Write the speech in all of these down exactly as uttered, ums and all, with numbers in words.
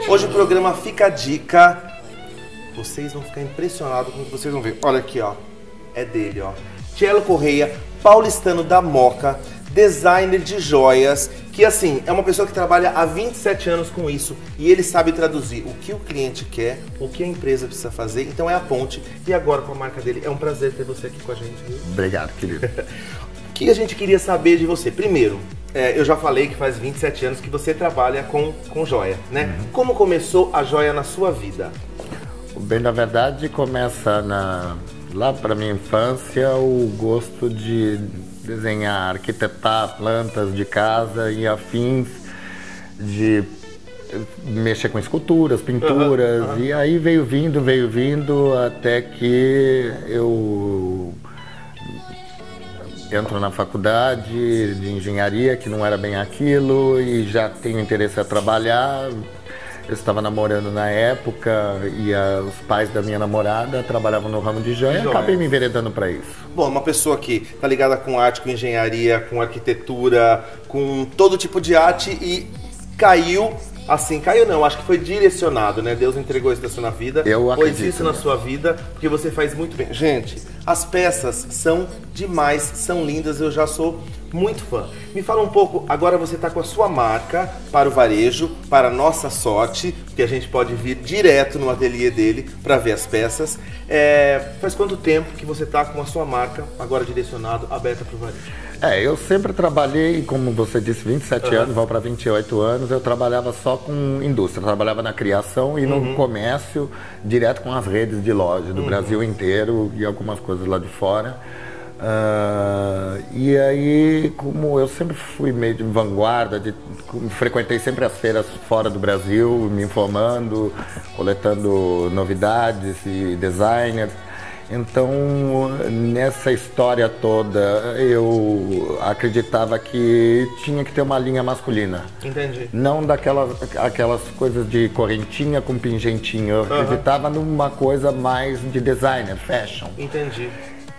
Hoje o programa Fica a Dica. Vocês vão ficar impressionados com o que vocês vão ver. Olha aqui, ó. É dele, ó. Cello Correia, paulistano da Moca, designer de joias, que assim, é uma pessoa que trabalha há vinte e sete anos com isso e ele sabe traduzir o que o cliente quer, o que a empresa precisa fazer, então é a ponte. E agora com a marca dele, é um prazer ter você aqui com a gente, viu? Obrigado, querido. O que a gente queria saber de você? Primeiro, é, eu já falei que faz vinte e sete anos que você trabalha com, com joia, né? Uhum. Como começou a joia na sua vida? Bem, na verdade, começa na, lá para minha infância o gosto de desenhar, arquitetar plantas de casa e afins, de mexer com esculturas, pinturas, uhum, uhum. E aí veio vindo, veio vindo, até que eu entro na faculdade de engenharia, que não era bem aquilo, e já tenho interesse a trabalhar. Eu estava namorando na época e a, os pais da minha namorada trabalhavam no ramo de joia e acabei me enveredando para isso. Bom, uma pessoa que está ligada com arte, com engenharia, com arquitetura, com todo tipo de arte e caiu, assim, caiu não, acho que foi direcionado, né? Deus entregou isso na vida, eu pôs acredito, isso na sua vida, porque você faz muito bem. Gente, as peças são demais, são lindas, eu já sou muito fã. Me fala um pouco, agora você está com a sua marca para o varejo, para a nossa sorte, que a gente pode vir direto no ateliê dele para ver as peças. É, faz quanto tempo que você está com a sua marca, agora direcionado, aberta para o varejo? É, eu sempre trabalhei, como você disse, vinte e sete uhum. anos, vou para vinte e oito anos, eu trabalhava só com indústria, eu trabalhava na criação e no uhum. comércio, direto com as redes de loja do uhum. Brasil inteiro e algumas coisas lá de fora. Uh, e aí, como eu sempre fui meio de vanguarda, de, frequentei sempre as feiras fora do Brasil, me informando, coletando novidades e designers. Então, nessa história toda, eu acreditava que tinha que ter uma linha masculina. Entendi. Não daquelas aquelas coisas de correntinha com pingentinho. Eu uhum. acreditava numa coisa mais de designer, fashion. Entendi.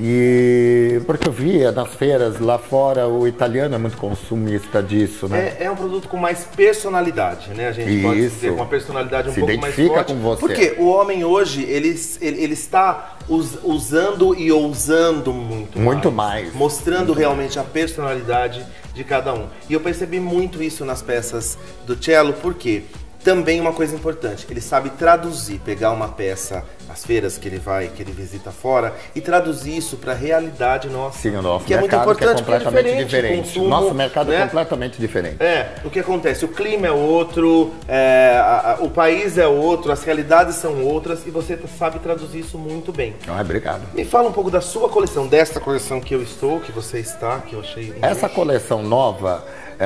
E porque eu via nas feiras lá fora, o italiano é muito consumista disso, né? É, é um produto com mais personalidade, né? A gente Isso. pode dizer, com uma personalidade um Se pouco mais forte. identifica com você. Porque o homem hoje, ele, ele, ele está us, usando e ousando muito, muito mais. mais. Mostrando muito realmente mais. a personalidade de cada um. E eu percebi muito isso nas peças do Cello, porque também uma coisa importante, ele sabe traduzir, pegar uma peça, as feiras que ele vai, que ele visita fora, e traduzir isso para a realidade nossa. Sim, o nosso que mercado é muito importante, que é completamente é diferente. diferente. Consumo, nosso mercado né? é completamente diferente. É, o que acontece? O clima é outro, é, a, a, o país é outro, as realidades são outras, e você sabe traduzir isso muito bem. Ah, obrigado. Me fala um pouco da sua coleção, desta coleção que eu estou, que você está, que eu achei... Essa coleção nova...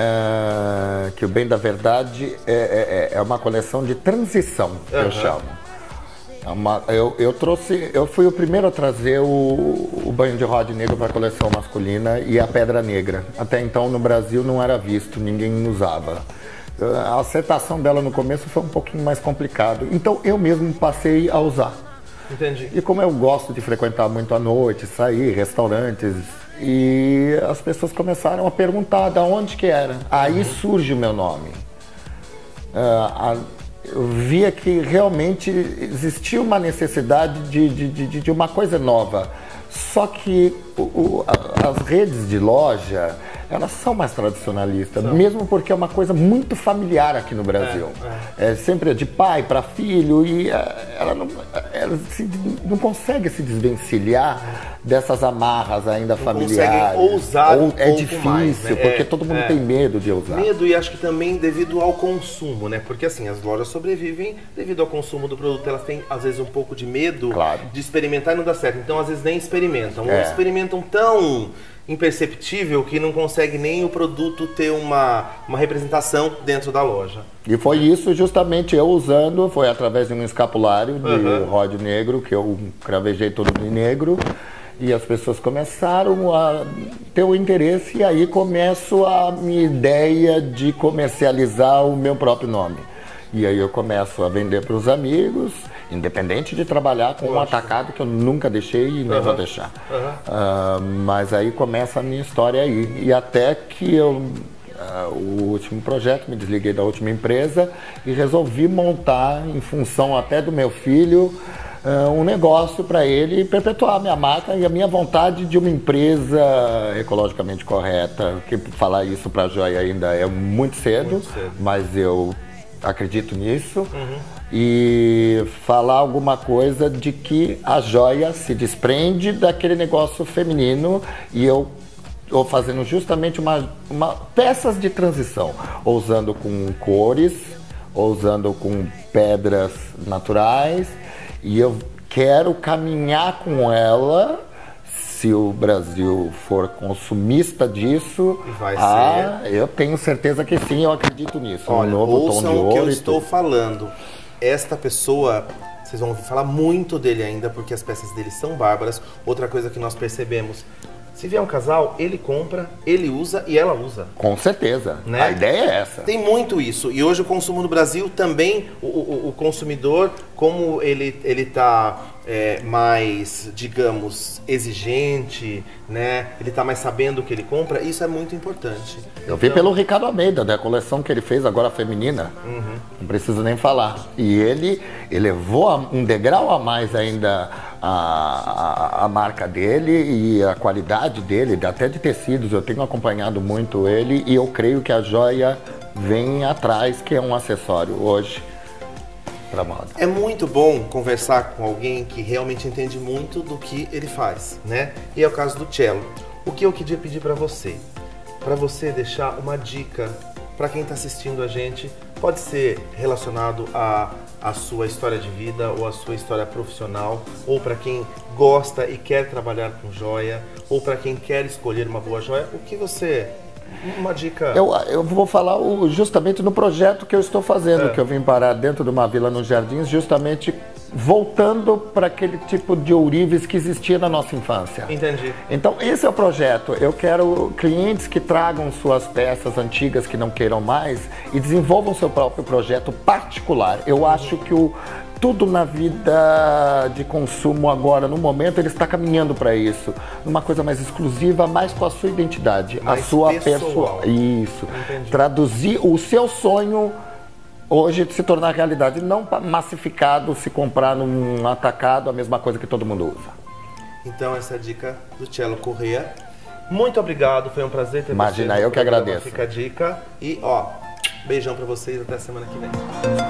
É, que o bem da verdade é, é, é uma coleção de transição, que uhum. eu chamo. É uma, eu, eu trouxe, eu fui o primeiro a trazer o, o banho de rod negro para a coleção masculina e a pedra negra. Até então no Brasil não era visto, ninguém usava. A aceitação dela no começo foi um pouquinho mais complicado, então eu mesmo passei a usar. Entendi. E como eu gosto de frequentar muito à noite, sair, restaurantes, e as pessoas começaram a perguntar de onde que era. Aí uhum. surge o meu nome. Uh, a, eu via que realmente existia uma necessidade de, de, de, de uma coisa nova. Só que o, o, a, as redes de loja, elas são mais tradicionalistas, são. Mesmo porque é uma coisa muito familiar aqui no Brasil. É, é. É sempre de pai para filho e ela não, ela se, não consegue se desvencilhar dessas amarras ainda não familiares. Consegue ousar Ou, um é difícil, mais, né? porque é, todo mundo é. tem medo de usar. Medo e acho que também devido ao consumo, né? Porque assim, as lojas sobrevivem devido ao consumo do produto. Elas têm, às vezes, um pouco de medo claro. de experimentar e não dá certo. Então, às vezes, nem experimentam. É. Ou experimentam tão imperceptível que não consegue nem o produto ter uma, uma representação dentro da loja. E foi isso justamente eu usando, foi através de um escapulário de uhum. rod negro, que eu cravejei todo de negro. E as pessoas começaram a ter o interesse e aí começo a minha ideia de comercializar o meu próprio nome. E aí eu começo a vender para os amigos, independente de trabalhar com um atacado que eu nunca deixei e nem uhum. vou deixar. Uhum. Uh, mas aí começa a minha história aí. E até que eu uh, o último projeto, me desliguei da última empresa e resolvi montar, em função até do meu filho, uh, um negócio para ele perpetuar a minha marca e a minha vontade de uma empresa ecologicamente correta. Que falar isso para a joia ainda é muito cedo, muito cedo, mas eu acredito nisso. Uhum. E falar alguma coisa de que a joia se desprende daquele negócio feminino e eu estou fazendo justamente uma, uma peças de transição, ou usando com cores, ou usando com pedras naturais, e eu quero caminhar com ela, se o Brasil for consumista disso. E vai ah, ser. Eu tenho certeza que sim, eu acredito nisso. Olha, um novo tom de ouçam ouro o que eu e estou tudo. falando. Esta pessoa, vocês vão ouvir falar muito dele ainda, porque as peças dele são bárbaras. Outra coisa que nós percebemos, se vier um casal, ele compra, ele usa e ela usa. Com certeza, né? A ideia é essa. Tem muito isso. E hoje o consumo no Brasil também, o, o, o consumidor, como ele ele está é, mais, digamos, exigente, né? Ele está mais sabendo o que ele compra, isso é muito importante. Eu vi então... pelo Ricardo Almeida, da coleção que ele fez agora feminina. Uhum. Não preciso nem falar. E ele elevou um degrau a mais ainda a, a, a marca dele e a qualidade dele, até de tecidos. Eu tenho acompanhado muito ele e eu creio que a joia vem atrás, que é um acessório hoje para moda. É muito bom conversar com alguém que realmente entende muito do que ele faz, né? E é o caso do Cello. O que eu queria pedir para você? Para você deixar uma dica para quem está assistindo a gente, pode ser relacionado a a sua história de vida ou a sua história profissional, ou para quem gosta e quer trabalhar com joia, ou para quem quer escolher uma boa joia. O que você... Uma dica... Eu, eu vou falar o, justamente no projeto que eu estou fazendo, é. que eu vim parar dentro de uma vila nos Jardins, justamente voltando para aquele tipo de ourives que existia na nossa infância. Entendi. Então, esse é o projeto. Eu quero clientes que tragam suas peças antigas que não queiram mais e desenvolvam seu próprio projeto particular. Eu acho que o tudo na vida de consumo agora, no momento, ele está caminhando para isso. Uma coisa mais exclusiva, mais com a sua identidade, mais a sua pessoal. pessoa. Isso. Entendi. Traduzir o seu sonho hoje de se tornar realidade, não massificado, se comprar num atacado, a mesma coisa que todo mundo usa. Então, essa é a dica do Cello Corrêa. Muito obrigado, foi um prazer ter Imagina, você. Imagina, eu que agradeço. Fica a dica. E, ó, beijão pra vocês, até a semana que vem.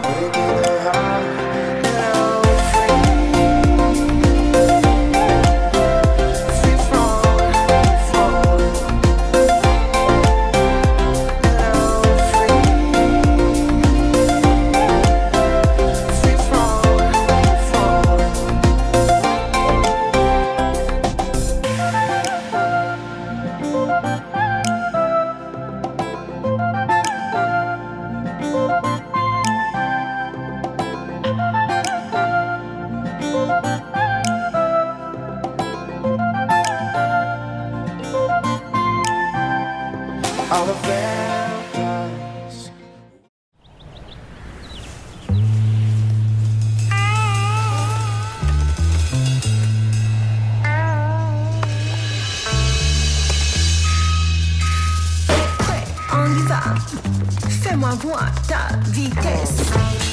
All the vampires. On y va, fais-moi voir ta vitesse.